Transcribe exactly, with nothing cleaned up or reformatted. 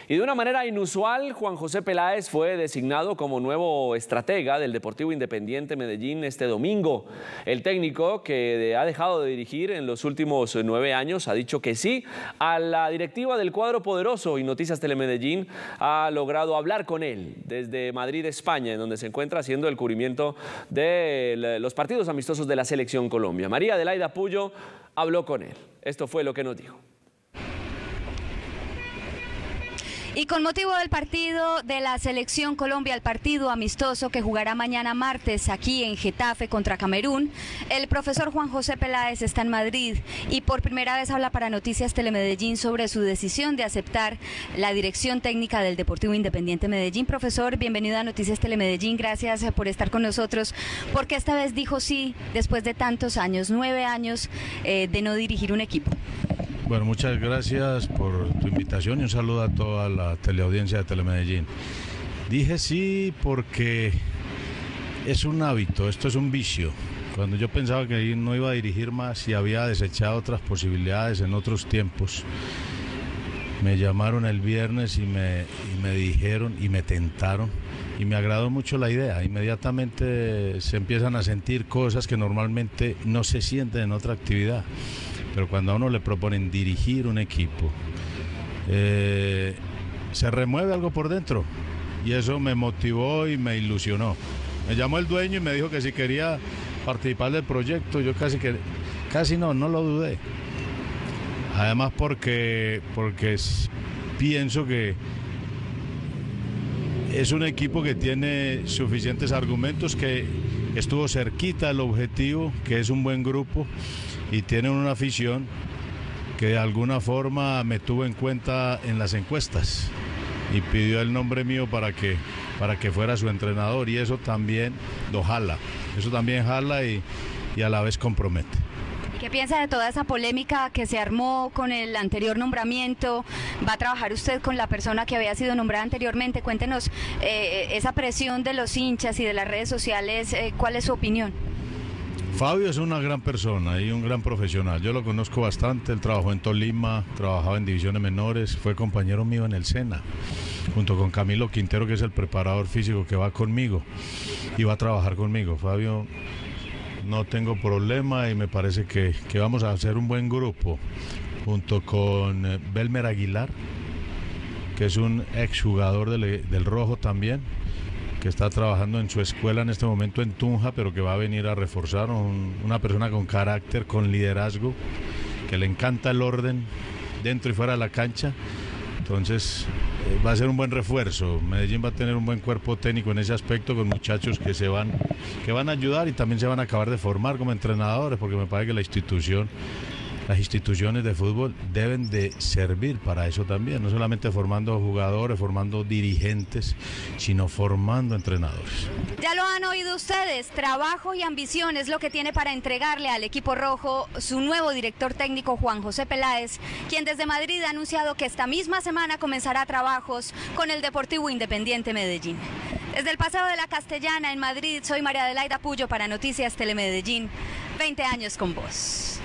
Y de una manera inusual, Juan José Peláez fue designado como nuevo estratega del Deportivo Independiente Medellín este domingo. El técnico, que ha dejado de dirigir en los últimos nueve años, ha dicho que sí a la directiva del cuadro poderoso, y Noticias Telemedellín ha logrado hablar con él desde Madrid, España, en donde se encuentra haciendo el cubrimiento de los partidos amistosos de la Selección Colombia. María Adelaida Puyo habló con él. Esto fue lo que nos dijo. Y con motivo del partido de la Selección Colombia, el partido amistoso que jugará mañana martes aquí en Getafe contra Camerún, el profesor Juan José Peláez está en Madrid y por primera vez habla para Noticias Telemedellín sobre su decisión de aceptar la dirección técnica del Deportivo Independiente Medellín. Profesor, bienvenido a Noticias Telemedellín, gracias por estar con nosotros, porque esta vez dijo sí después de tantos años, nueve años eh, de no dirigir un equipo. Bueno, muchas gracias por tu invitación y un saludo a toda la teleaudiencia de Telemedellín. Dije sí porque es un hábito, esto es un vicio. Cuando yo pensaba que no iba a dirigir más y había desechado otras posibilidades en otros tiempos, me llamaron el viernes y me, y me dijeron y me tentaron y me agradó mucho la idea. Inmediatamente se empiezan a sentir cosas que normalmente no se sienten en otra actividad. Pero cuando a uno le proponen dirigir un equipo, eh, se remueve algo por dentro y eso me motivó y me ilusionó. Me llamó el dueño y me dijo que si quería participar del proyecto, yo casi que casi no, no lo dudé. Además porque, porque pienso que es un equipo que tiene suficientes argumentos, que estuvo cerquita del objetivo, que es un buen grupo y tiene una afición que de alguna forma me tuvo en cuenta en las encuestas y pidió el nombre mío para que, para que fuera su entrenador, y eso también lo jala, eso también jala y, y a la vez compromete. ¿Qué piensa de toda esa polémica que se armó con el anterior nombramiento? ¿Va a trabajar usted con la persona que había sido nombrada anteriormente? Cuéntenos eh, esa presión de los hinchas y de las redes sociales, eh, ¿cuál es su opinión? Fabio es una gran persona y un gran profesional. Yo lo conozco bastante, él trabajó en Tolima, trabajaba en divisiones menores, fue compañero mío en el SENA, junto con Camilo Quintero, que es el preparador físico que va conmigo y va a trabajar conmigo. Fabio, no tengo problema y me parece que, que vamos a hacer un buen grupo, junto con Belmer Aguilar, que es un exjugador del, del Rojo también, que está trabajando en su escuela en este momento en Tunja, pero que va a venir a reforzar, un, una persona con carácter, con liderazgo, que le encanta el orden dentro y fuera de la cancha. Entonces eh, va a ser un buen refuerzo. Medellín va a tener un buen cuerpo técnico en ese aspecto, con muchachos que se van, que van a ayudar y también se van a acabar de formar como entrenadores, porque me parece que la institución Las instituciones de fútbol deben de servir para eso también, no solamente formando jugadores, formando dirigentes, sino formando entrenadores. Ya lo han oído ustedes, trabajo y ambición es lo que tiene para entregarle al equipo rojo su nuevo director técnico Juan José Peláez, quien desde Madrid ha anunciado que esta misma semana comenzará trabajos con el Deportivo Independiente Medellín. Desde el Paseo de la Castellana en Madrid, soy María Adelaida Puyo para Noticias Telemedellín, veinte años con vos.